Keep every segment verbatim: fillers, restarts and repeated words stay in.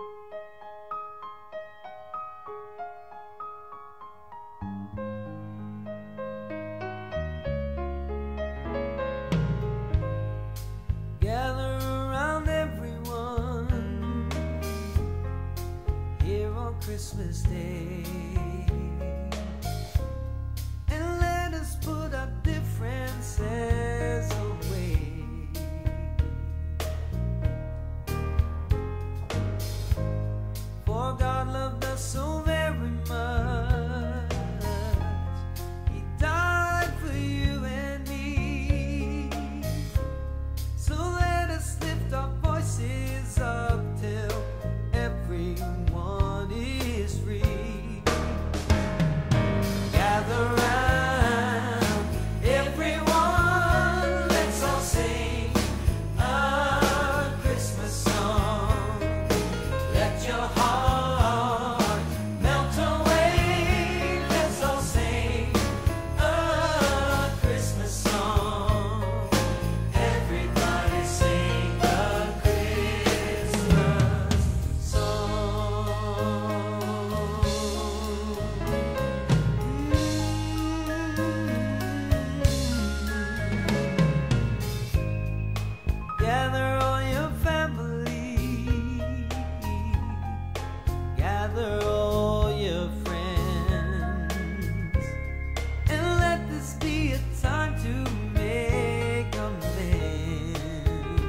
Gather around everyone here on Christmas Day, and let us put our differences away. For God loved us so very much, He died for you and me. So let us lift our voices up till everyone is free. Gather round, everyone, let's all sing a Christmas song. Let your heart melt away, let's all sing a Christmas song. Everybody sing a Christmas song. Gather all your family, gather all your friends, and let this be a time to make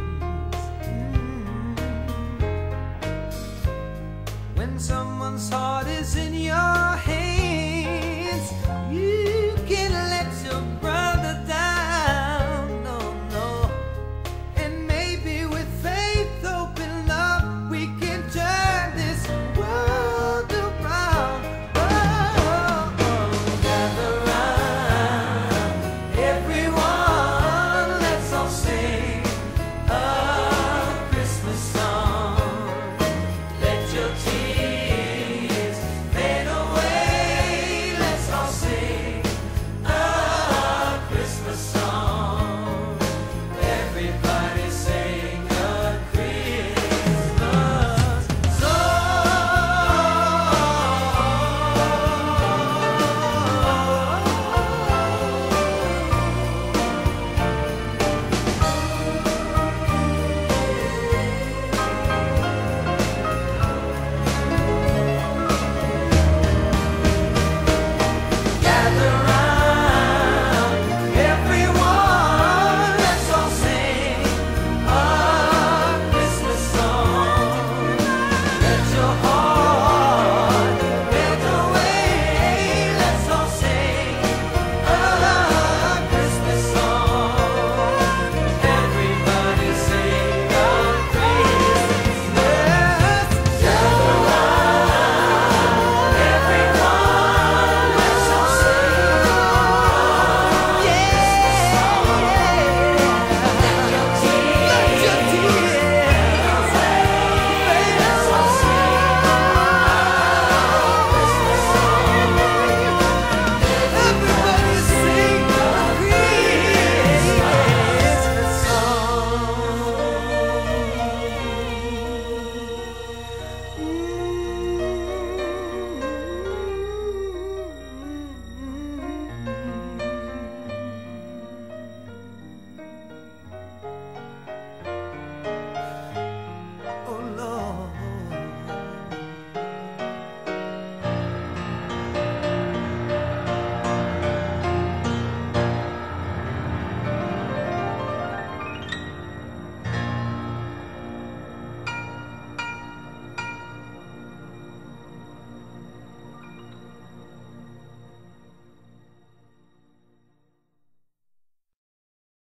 amends. Mm. When someone's heart